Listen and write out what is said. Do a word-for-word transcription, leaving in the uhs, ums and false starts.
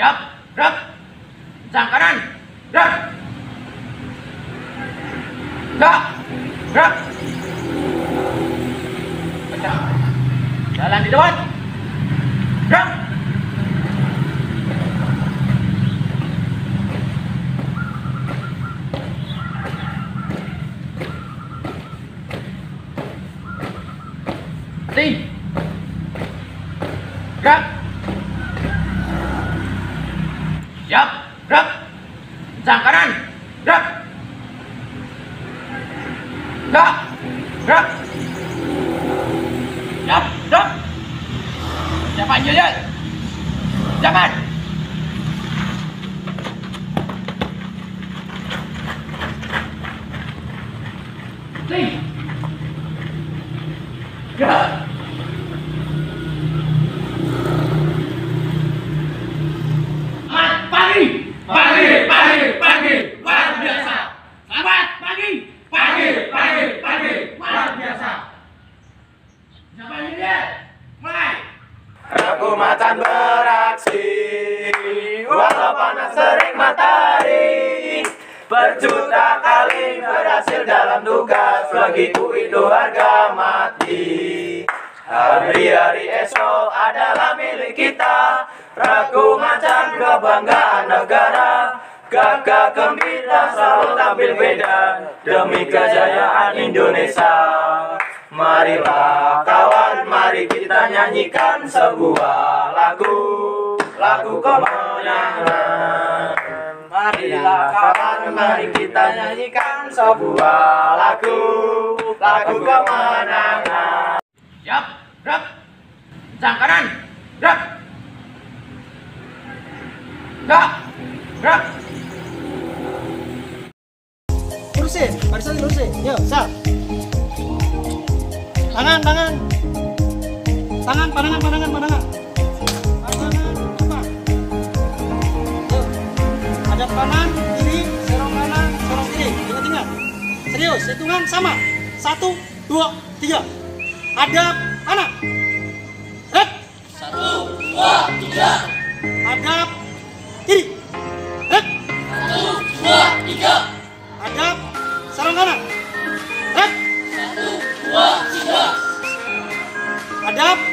Siap, gerak. Sang kanan, gerak. Gerak, gerak. Kencang. Jalan di depan. Gerak. Hati. Gerak. Siap, gerak. Sang kanan, gerak. Gerak, gerak. Siap, gerak. Siap panggil ya. Jangan. Hati. Gerak. Pagi, pagi, pagi, pagi, luar biasa. Selamat pagi, pagi, pagi, pagi, luar biasa. Siapa ini dia? Mulai. Ragu macan beraksi, walau panas terik matahari. Berjuta kali berhasil dalam tugas, begitu itu harga mati. Hari-hari esok adalah milik kita. Ragu macan kebanggaan negara, gagah gembira selalu tampil beda demi kejayaan Indonesia. Marilah kawan, mari kita nyanyikan sebuah lagu, lagu kemenangan. Marilah kawan, mari kita nyanyikan sebuah lagu, lagu kemenangan. Siap, gerak. Sang kanan, gerak. Gerak, gerak. Lurusin, barisan lurusin. Yuk, sap. Tangan, tangan. Tangan, pandangan, pandangan, pandangan. Pandangan, depan. Yuk. Hadap kanan, kiri, serong kanan, serong kiri. Ingat-ingat. Serius, hitungan sama. Satu, dua, tiga. Hadap kanan. Red. Satu, dua, tiga. Hadap kiri. Red. Satu, dua, tiga. Hadap serong kanan. Red. Satu, dua, tiga. Hadap